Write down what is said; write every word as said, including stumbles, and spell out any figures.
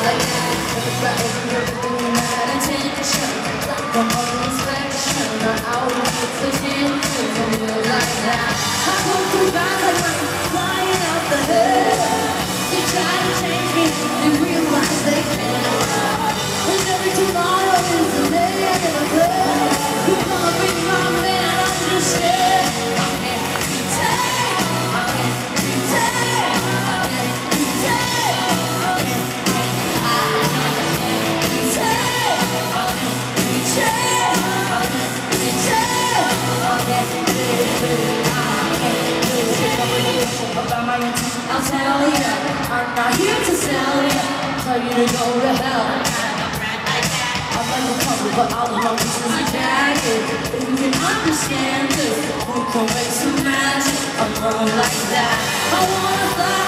like that. If it's right over here, doing that attention. Like a whole inspection. I always get the chance to feel like that. I go through bad like rain, flying out the head. They try to change me, they realize they can't. And every tomorrow is a day and a day. You wanna be my man, understand. I can't be tamed, I can't be tamed, I can't be tamed, I can't be tamed, I can't be tamed, I can't be tamed, I can't be tamed, I can't be tamed. About my intention, I'll tell ya, I'm not here to sell ya, tell you to go to hell. I'm like a cover, but all the wrong pieces are jagged. If you can understand this, we can make some magic. I'm wrong like that. I wanna fly.